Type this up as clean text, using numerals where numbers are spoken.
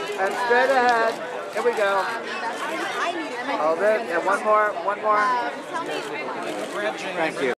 And straight ahead. Here we go. Hold it. And one more. One more. Thank you.